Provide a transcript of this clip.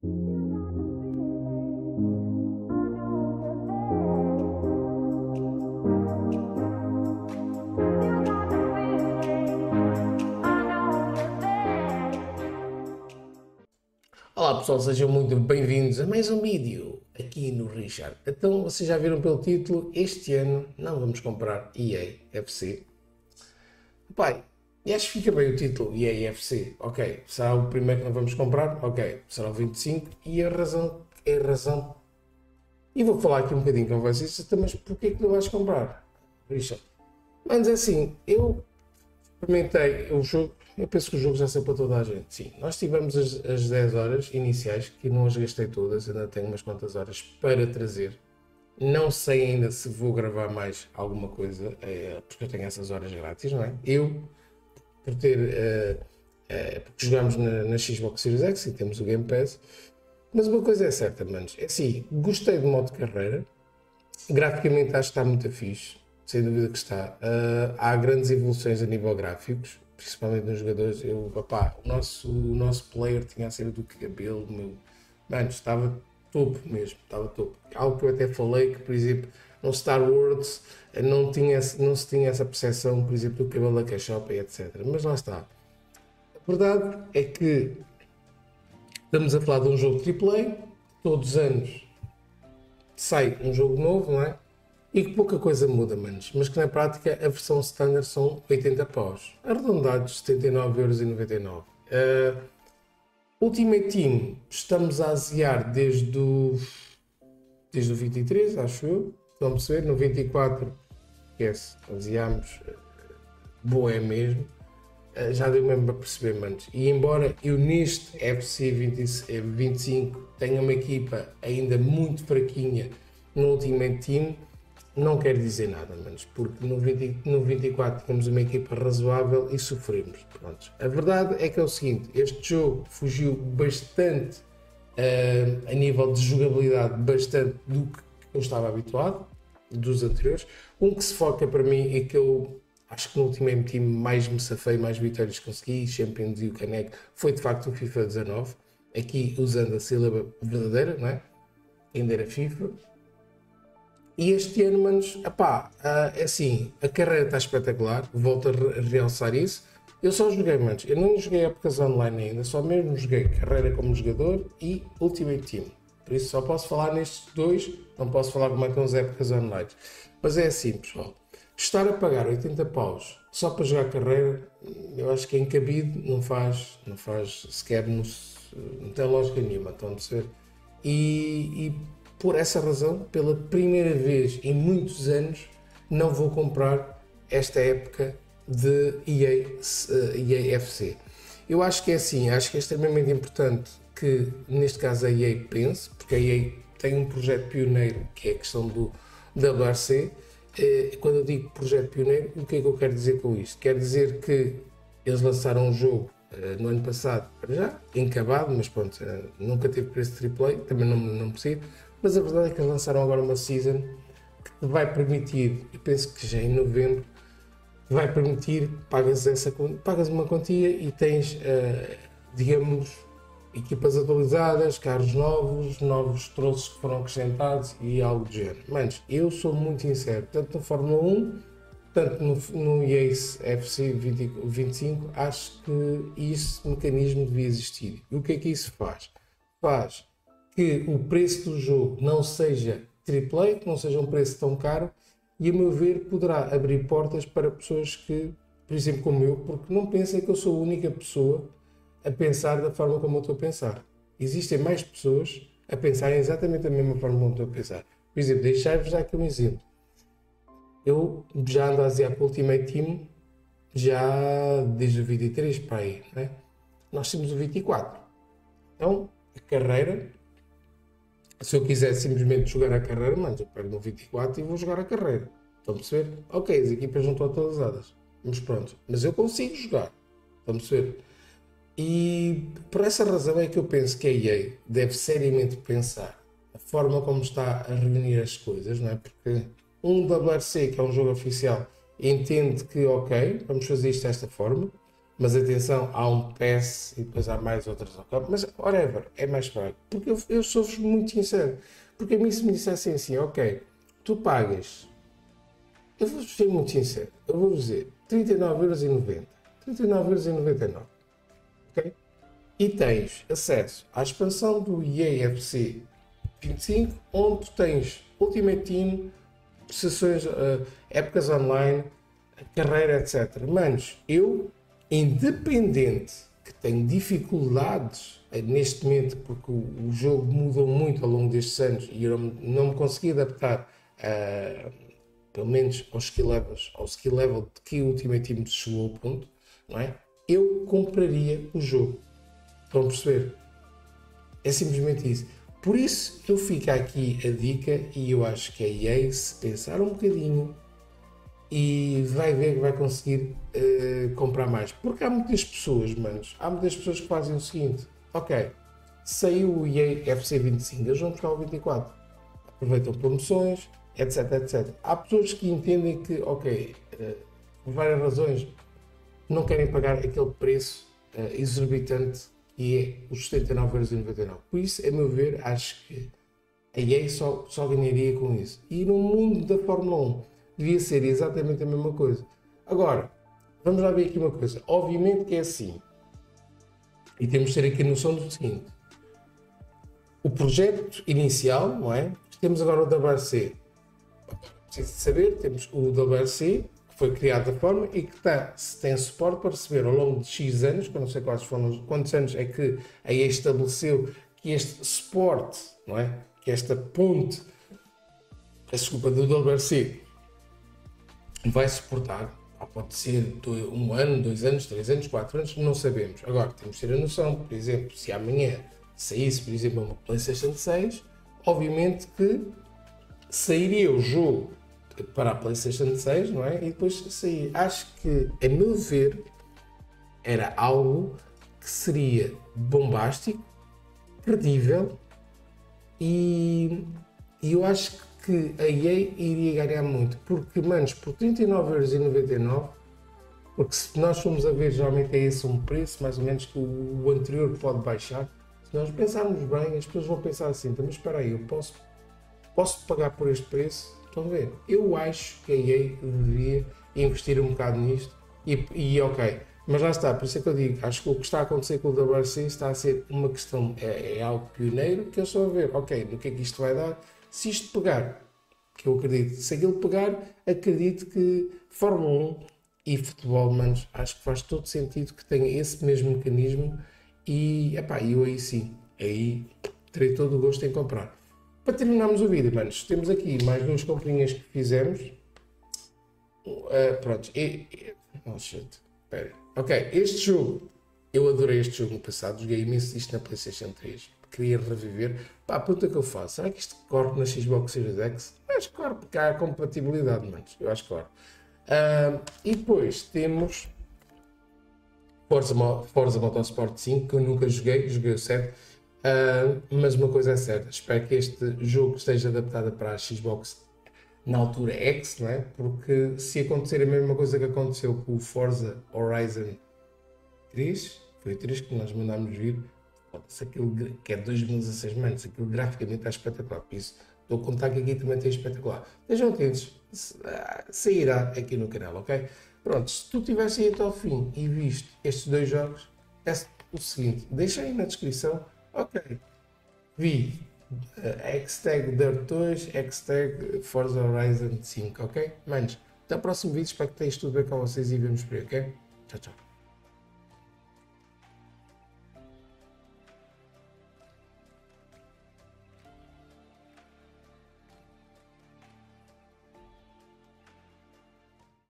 Olá pessoal, sejam muito bem-vindos a mais um vídeo aqui no Richard. Então, vocês já viram pelo título, este ano não vamos comprar EA FC. Pai, e acho que fica bem o título EA FC. Ok, será o primeiro que não vamos comprar? Ok, será o 25 e a razão é a razão. E vou falar aqui um bocadinho com vocês, mas porquê que não vais comprar, Richard? Mas assim, eu experimentei o jogo. Eu penso que o jogo já saiu para toda a gente. Sim, nós tivemos as 10 horas iniciais, que não as gastei todas, ainda tenho umas quantas horas para trazer. Não sei ainda se vou gravar mais alguma coisa, porque eu tenho essas horas grátis, não é? Eu, por ter, porque jogamos na Xbox Series X e temos o Game Pass, mas uma coisa é certa, manos, é assim, gostei do modo de carreira, graficamente acho que está muito fixe, sem dúvida que está. Há grandes evoluções a nível gráficos, principalmente nos jogadores. O nosso player tinha a cena do cabelo, mano, estava topo mesmo, estava topo. Algo que eu até falei que, por exemplo, no Star Wars não se tinha essa percepção, por exemplo, do cabelo da cachopa e etc. Mas lá está. A verdade é que estamos a falar de um jogo AAA, todos os anos sai um jogo novo, não é? E que pouca coisa muda, manos, mas que na prática a versão standard são 80 paus, arredondados 79,99€. Ultimate Team estamos a aziar desde o 23, acho eu, vão perceber, no 24, esquece, aziámos, boa é mesmo, já deu mesmo para perceber, manos. E embora eu neste FC 25 tenha uma equipa ainda muito fraquinha no Ultimate Team, não quer dizer nada, manos, porque no 24 temos uma equipa razoável e sofremos. Pronto. A verdade é que é o seguinte, este jogo fugiu bastante a nível de jogabilidade, bastante do que eu estava habituado, dos anteriores. Um que se foca para mim é que eu acho que no último time mais me safei, mais vitórias consegui, Champions e o caneco, foi de facto o FIFA 19, aqui usando a sílaba verdadeira, não é? Ainda era FIFA. E este ano, manos, é assim, a carreira está espetacular, volto a realçar isso. Eu só joguei, manos, eu não joguei épocas online ainda, só mesmo joguei carreira como jogador e Ultimate Team. Por isso só posso falar nestes dois, não posso falar como é que são as épocas online. Mas é assim, pessoal, estar a pagar 80 paus só para jogar carreira, eu acho que é incabido, não faz sequer, não tem lógica nenhuma, estão a perceber? E por essa razão, pela primeira vez em muitos anos, não vou comprar esta época de EA FC. Eu acho que é assim, acho que é extremamente importante que, neste caso, a EA pense, porque a EA tem um projeto pioneiro, que é a questão do WRC. Quando eu digo projeto pioneiro, o que é que eu quero dizer com isto? Quer dizer que eles lançaram um jogo no ano passado, já encabado, mas pronto, nunca teve preço AAA, também não precisa. Mas a verdade é que eles lançaram agora uma season que vai permitir, eu penso que já em novembro, vai permitir, pagas uma quantia e tens, digamos, equipas atualizadas, carros novos troços que foram acrescentados e algo do género. Mas eu sou muito sincero, tanto no Fórmula 1, tanto no EA FC 25, acho que esse mecanismo devia existir. E o que é que isso faz? Faz que o preço do jogo não seja AAA, que não seja um preço tão caro, e a meu ver poderá abrir portas para pessoas que, por exemplo como eu, porque não pensem que eu sou a única pessoa a pensar da forma como eu estou a pensar. Existem mais pessoas a pensarem exatamente da mesma forma como eu estou a pensar. Por exemplo, deixar-vos já aqui um exemplo. Eu já ando a aziar para o Ultimate Team já desde o 23 para aí, né? Nós temos o 24. Então, a carreira, se eu quiser simplesmente jogar a carreira, mas eu pego no 24 e vou jogar a carreira. Estão a perceber? Ok, as equipas não estão atualizadas. Mas pronto. Mas eu consigo jogar. Estão a perceber? E por essa razão é que eu penso que a EA deve seriamente pensar a forma como está a reunir as coisas, não é? Porque um WRC, que é um jogo oficial, entende que, ok, vamos fazer isto desta forma. Mas atenção, há um PES e depois há mais outras. Mas, whatever, é mais fraco. Porque eu sou-vos muito sincero. Porque a mim se me dissessem assim, ok, tu pagas, eu vou-vos ser muito sincero, eu vou-vos dizer 39,90€, 39,99€, ok? E tens acesso à expansão do EA FC 25, onde tu tens Ultimate Team, sessões, épocas online, carreira, etc. Manos, eu, independente que tenho dificuldades neste momento, porque o jogo mudou muito ao longo destes anos e eu não me consegui adaptar, pelo menos ao skill level de que o Ultimate Team chegou ao ponto, não é? Eu compraria o jogo. Estão a perceber? É simplesmente isso. Por isso eu fico aqui a dica e eu acho que a EA, se pensar um bocadinho, e vai ver que vai conseguir comprar mais. Porque há muitas pessoas, manos, há muitas pessoas que fazem o seguinte: ok, saiu o EA FC 25, eles vão buscar o 24, aproveitam promoções, etc, etc. Há pessoas que entendem que, ok, por várias razões, não querem pagar aquele preço exorbitante que é os 79,99€. Por isso, a meu ver, acho que a EA só ganharia com isso. E no mundo da Fórmula 1 devia ser exatamente a mesma coisa. Agora, vamos lá ver aqui uma coisa. Obviamente que é assim. E temos de ter aqui a noção do seguinte. O projeto inicial, não é? Temos agora o WRC. Preciso de saber, temos o WRC, que foi criado da forma e que tem suporte para receber ao longo de X anos, que eu não sei quantos anos é que a EA estabeleceu que este suporte, não é? Que esta ponte, desculpa, do WRC vai suportar. Pode ser 1 ano, 2 anos, 3 anos, 4 anos, não sabemos. Agora, temos de ter a noção, por exemplo, se amanhã saísse, por exemplo, uma PlayStation 6, obviamente que sairia o jogo para a PlayStation 6, não é? E depois sair. Acho que, a meu ver, era algo que seria bombástico, credível e eu acho que a EA iria ganhar muito. Porque, manos, por 39,99€, porque se nós formos a ver, geralmente é esse um preço, mais ou menos, que o anterior pode baixar. Se nós pensarmos bem, as pessoas vão pensar assim, mas espera aí, eu posso pagar por este preço? Estão a ver? Eu acho que a EA deveria investir um bocado nisto e ok, mas lá está, por isso é que eu digo, acho que o que está a acontecer com o WRC está a ser uma questão, é algo pioneiro, que eu estou a ver, ok, no que é que isto vai dar, se isto pegar, que eu acredito, se aquilo pegar, acredito que Fórmula 1 e futebol, manos, acho que faz todo sentido que tenha esse mesmo mecanismo e, epá, eu aí sim, aí terei todo o gosto em comprar. Para terminarmos o vídeo, manos, temos aqui mais 2 comprinhas que fizemos. Pronto. Oh, shit. Espera. Ok, este jogo, eu adorei este jogo no passado, joguei imenso isto na PlayStation 3. Queria reviver. Pá, a pergunta que eu faço, será que isto corre na Xbox Series X? Acho que corre, porque há compatibilidade, manos. Eu acho que corre. E depois temos Forza Motorsport 5, que eu nunca joguei o 7. Mas uma coisa é certa, espero que este jogo esteja adaptado para a Xbox na altura X, não é? Porque se acontecer a mesma coisa que aconteceu com o Forza Horizon 3, foi o 3 que nós mandámos vir, aquilo que é 2016, manos, aquilo graficamente está espetacular, por isso estou a contar que aqui também tem espetacular. Estejam atentos, sairá aqui no canal, ok? Pronto, se tu tivesse aí até ao fim e visto estes 2 jogos, é o seguinte, deixa aí na descrição. Ok, vi X-Tag Dirt 2, X-Tag Forza Horizon 5, ok? Manos, até o próximo vídeo, espero que tenhas tudo bem com vocês e vemos por aí, ok? Tchau, tchau.